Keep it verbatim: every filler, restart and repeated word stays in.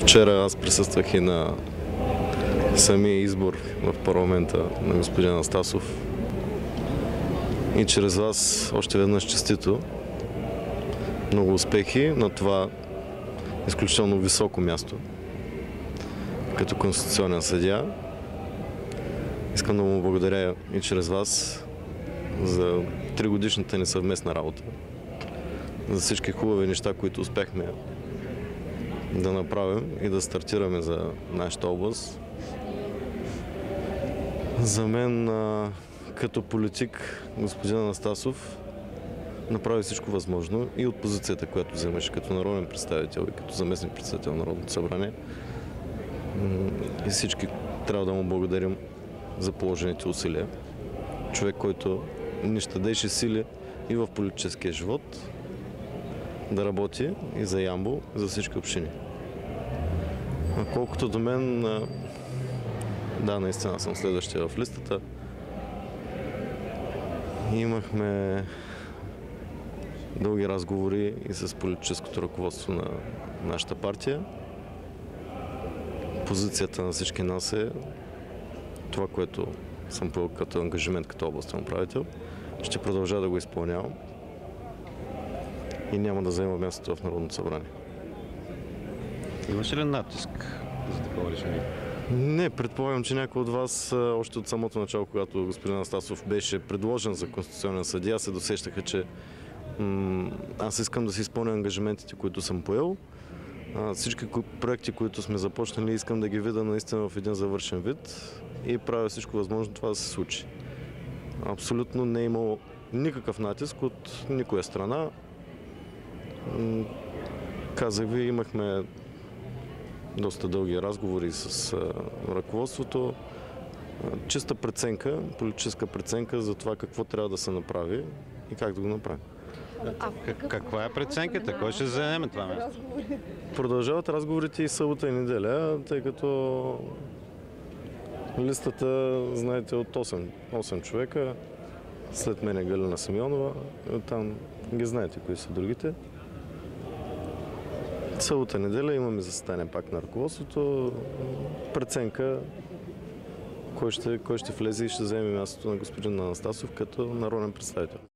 Вчера аз присъствах и на самия избор в парламента на господин Анастасов и чрез вас още веднъж честито. Много успехи на това изключително високо място като конституционен съдия. Искам да му благодаря и чрез вас за тригодишната ни съвместна работа, за всички хубави неща, които успяхме да направим и да стартираме за нашата област. За мен, като политик, господин Анастасов направи всичко възможно и от позицията, която вземаше като народен представител и като заместник председател на Народното събрание. И всички трябва да му благодарим за положените усилия. Човек, който не щадеше сили и в политическия живот да работи и за Ямбол, и за всички общини. А колкото до мен, да, наистина съм следващия в листата. Имахме дълги разговори и с политическото ръководство на нашата партия. Позицията на всички нас е това, което съм поел като ангажимент като областен управител. Ще продължа да го изпълнявам и няма да заема мястото в Народното събрание. Имаше ли натиск за такова решение? Не, предполагам, че някой от вас още от самото начало, когато господин Анастасов беше предложен за конституционен съдия, се досещаха, че аз искам да си изпълня ангажиментите, които съм поел. Всички проекти, които сме започнали, искам да ги видя наистина в един завършен вид и правя всичко възможно това да се случи. Абсолютно не е имало никакъв натиск от никоя страна. Казах ви, имахме доста дълги разговори с ръководството. Чиста преценка, политическа преценка за това какво трябва да се направи и как да го направим. Как, каква е преценката? Кой ще заеме това място? Продължават разговорите и събота и неделя, тъй като листата, знаете, от осем човека. След мен е Галина Симеонова. Там ги знаете кои са другите. Събота неделя имаме заседание пак на ръководството. Преценка кой ще, кой ще влезе и ще вземе мястото на господин Анастасов като народен представител.